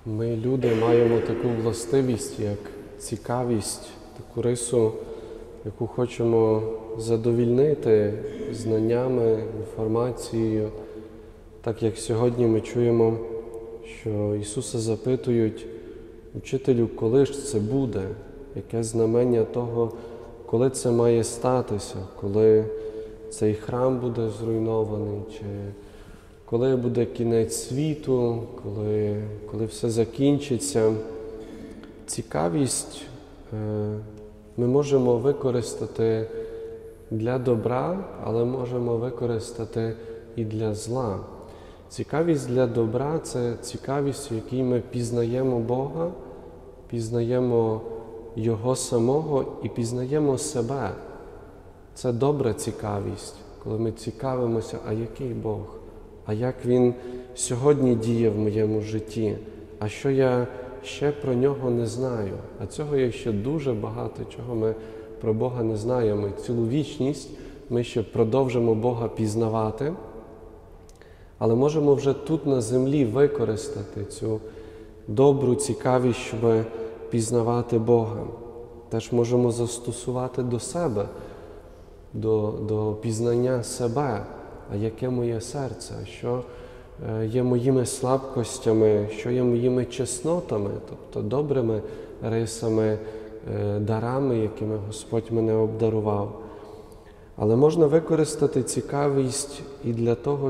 Ми, люди, маємо таку властивість, як цікавість, таку рису, яку хочемо задовільнити знаннями, інформацією. Так як сьогодні ми чуємо, що Ісуса запитують: «Учителю, коли ж це буде? Яке знамення того, коли це має статися? Коли цей храм буде зруйнований? Чи коли буде кінець світу? Коли все закінчиться?» Цікавість ми можемо використати для добра, але можемо використати і для зла. Цікавість для добра – це цікавість, в якій ми пізнаємо Бога, пізнаємо Його самого і пізнаємо себе. Це добра цікавість, коли ми цікавимося, а який Бог, а як Він сьогодні діє в моєму житті, а що я ще про Нього не знаю. А цього є ще дуже багато, чого ми про Бога не знаємо. І цілу вічність ми ще продовжимо Бога пізнавати, але можемо вже тут на землі використати цю добру цікавість, щоб пізнавати Бога. Теж можемо застосувати до себе, до пізнання себе, а яке моє серце, що є моїми слабкостями, що є моїми чеснотами, тобто добрими рисами, дарами, якими Господь мене обдарував. Але можна використати цікавість і для того,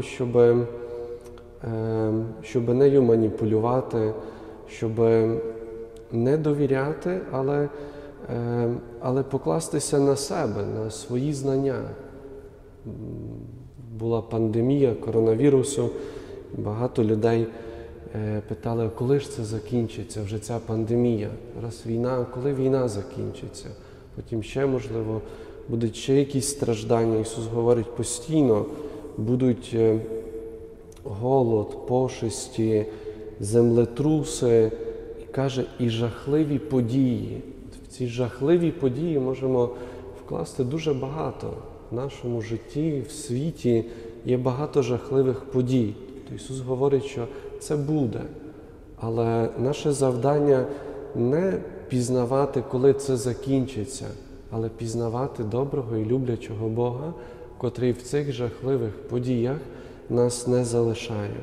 щоб нею маніпулювати, щоб не довіряти, але покластися на себе, на свої знання. Була пандемія коронавірусу, багато людей питали, коли ж це закінчиться, вже ця пандемія. Раз війна, коли війна закінчиться? Потім ще, можливо, будуть ще якісь страждання. Ісус говорить, постійно будуть голод, пошесті, землетруси, і каже, і жахливі події. В ці жахливі події можемо вкласти дуже багато. В нашому житті, в світі є багато жахливих подій. Тобто Ісус говорить, що це буде. Але наше завдання не пізнавати, коли це закінчиться, але пізнавати доброго і люблячого Бога, котрий в цих жахливих подіях нас не залишає.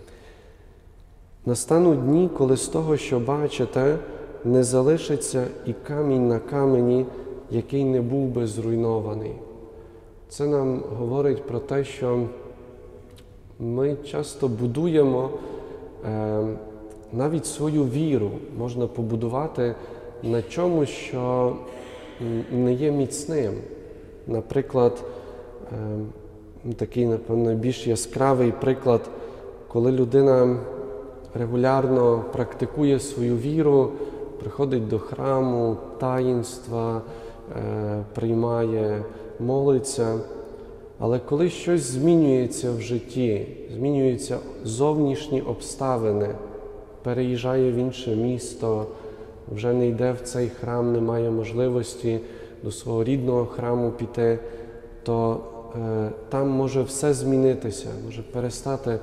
Настануть дні, коли з того, що бачите, не залишиться і камінь на камені, який не був би зруйнований. Це нам говорить про те, що ми часто будуємо навіть свою віру, можна побудувати на чомусь, що не є міцним. Наприклад, такий, напевно, більш яскравий приклад, коли людина регулярно практикує свою віру, приходить до храму, таїнства, приймає, молиться. Але коли щось змінюється в житті, змінюються зовнішні обставини, переїжджає в інше місто, вже не йде в цей храм, не має можливості до свого рідного храму піти, то там може все змінитися, може перестати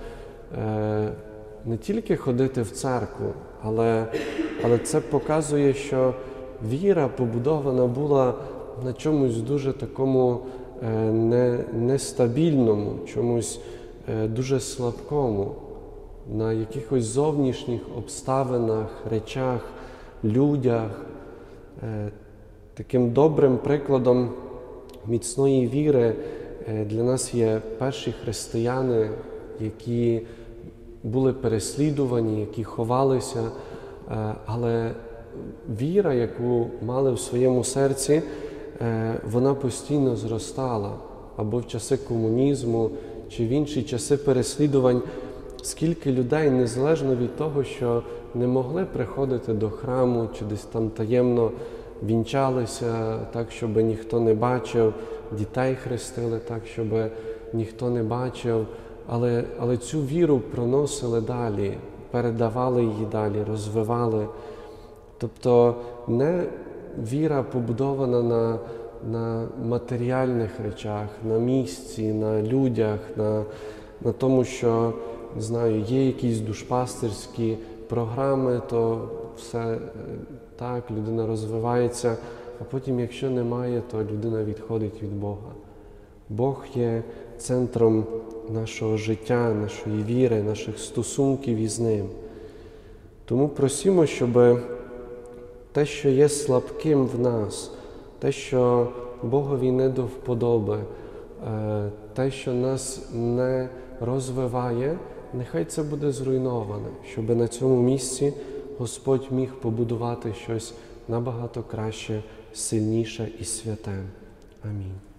не тільки ходити в церкву, але це показує, що віра побудована була на чомусь дуже такому нестабільному, чомусь дуже слабкому, на якихось зовнішніх обставинах, речах, людях. Таким добрим прикладом міцної віри для нас є перші християни, які були переслідувані, які ховалися, але віра, яку мали в своєму серці, вона постійно зростала. Або в часи комунізму, чи в інші часи переслідувань, скільки людей, незалежно від того, що не могли приходити до храму, чи десь там таємно вінчалися, так, щоб ніхто не бачив, дітей хрестили так, щоб ніхто не бачив, але цю віру проносили далі, передавали її далі, розвивали. Тобто не віра побудована на матеріальних речах, на місці, на людях, на тому, що, не знаю, є якісь душпастирські програми, то все так, людина розвивається, а потім, якщо немає, то людина відходить від Бога. Бог є центром нашого життя, нашої віри, наших стосунків із Ним. Тому просимо, щоб те, що є слабким в нас, те, що Богові не до вподоби, те, що нас не розвиває, нехай це буде зруйноване, щоб на цьому місці Господь міг побудувати щось набагато краще, сильніше і святе. Амінь.